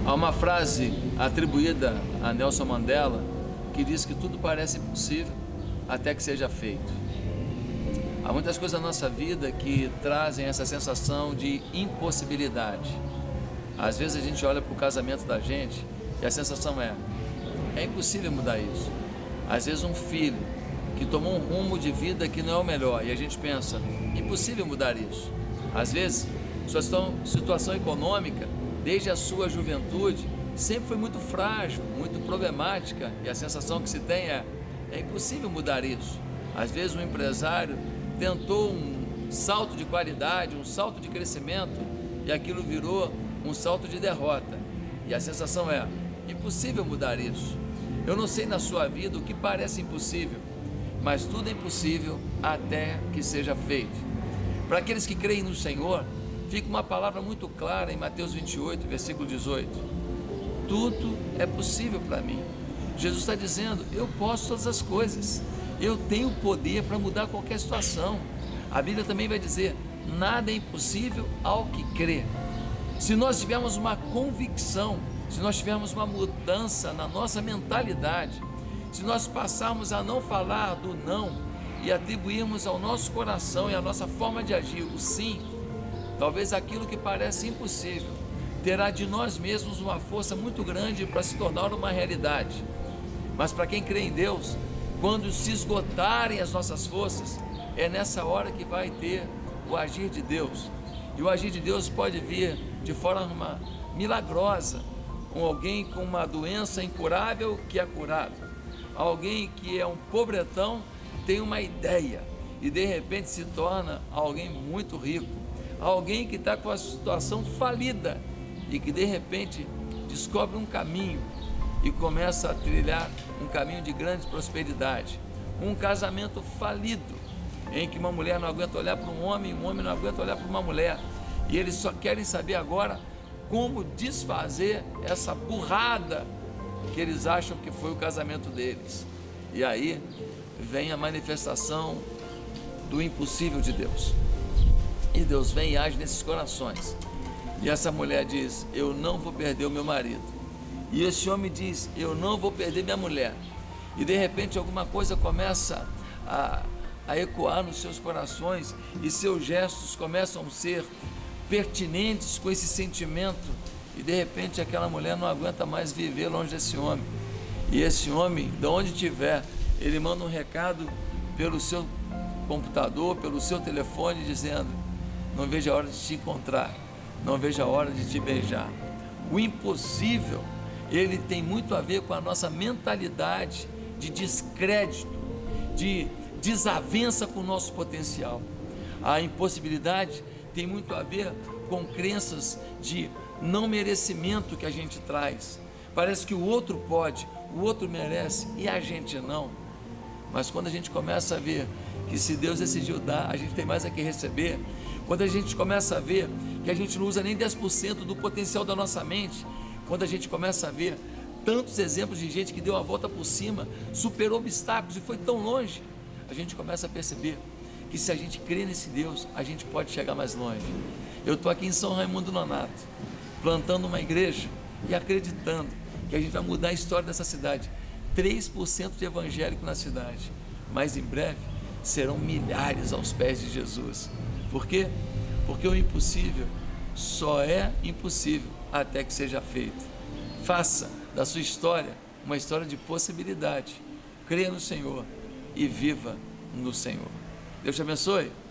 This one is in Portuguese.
Há uma frase atribuída a Nelson Mandela que diz que tudo parece impossível até que seja feito. Há muitas coisas na nossa vida que trazem essa sensação de impossibilidade. Às vezes a gente olha para o casamento da gente e a sensação é impossível mudar isso. Às vezes um filho que tomou um rumo de vida que não é o melhor e a gente pensa, impossível mudar isso. Às vezes sua situação econômica, desde a sua juventude, sempre foi muito frágil, muito problemática e a sensação que se tem é impossível mudar isso. Às vezes um empresário tentou um salto de qualidade, um salto de crescimento e aquilo virou um salto de derrota. E a sensação é impossível mudar isso. Eu não sei na sua vida o que parece impossível, mas tudo é impossível até que seja feito. Para aqueles que creem no Senhor, fica uma palavra muito clara em Mateus 28, versículo 18. Tudo é possível para mim. Jesus está dizendo, eu posso todas as coisas. Eu tenho poder para mudar qualquer situação. A Bíblia também vai dizer, nada é impossível ao que crê. Se nós tivermos uma convicção, se nós tivermos uma mudança na nossa mentalidade, se nós passarmos a não falar do não e atribuirmos ao nosso coração e à nossa forma de agir o sim, talvez aquilo que parece impossível terá de nós mesmos uma força muito grande para se tornar uma realidade. Mas para quem crê em Deus, quando se esgotarem as nossas forças, é nessa hora que vai ter o agir de Deus. E o agir de Deus pode vir de forma milagrosa, com alguém com uma doença incurável que é curado, alguém que é um pobretão tem uma ideia e de repente se torna alguém muito rico, alguém que está com a situação falida e que de repente descobre um caminho e começa a trilhar um caminho de grande prosperidade. Um casamento falido, em que uma mulher não aguenta olhar para um homem não aguenta olhar para uma mulher, e eles só querem saber agora como desfazer essa burrada que eles acham que foi o casamento deles. E aí vem a manifestação do impossível de Deus. E Deus vem e age nesses corações. E essa mulher diz, eu não vou perder o meu marido. E esse homem diz, eu não vou perder minha mulher. E de repente alguma coisa começa a ecoar nos seus corações e seus gestos começam a ser pertinentes com esse sentimento. E de repente aquela mulher não aguenta mais viver longe desse homem. E esse homem, de onde estiver, ele manda um recado pelo seu computador, pelo seu telefone, dizendo, não vejo a hora de te encontrar, não vejo a hora de te beijar. O impossível, ele tem muito a ver com a nossa mentalidade de descrédito, de desavença com o nosso potencial. A impossibilidade tem muito a ver com crenças de não merecimento que a gente traz. Parece que o outro pode, o outro merece e a gente não. Mas quando a gente começa a ver que se Deus decidiu dar, a gente tem mais a que receber, quando a gente começa a ver que a gente não usa nem 10% do potencial da nossa mente, quando a gente começa a ver tantos exemplos de gente que deu a volta por cima, superou obstáculos e foi tão longe, a gente começa a perceber que se a gente crê nesse Deus, a gente pode chegar mais longe. Eu estou aqui em São Raimundo Nonato, plantando uma igreja e acreditando que a gente vai mudar a história dessa cidade. 3% de evangélico na cidade, mas em breve serão milhares aos pés de Jesus. Por quê? Porque o impossível só é impossível até que seja feito. Faça da sua história uma história de possibilidade. Creia no Senhor e viva no Senhor. Deus te abençoe.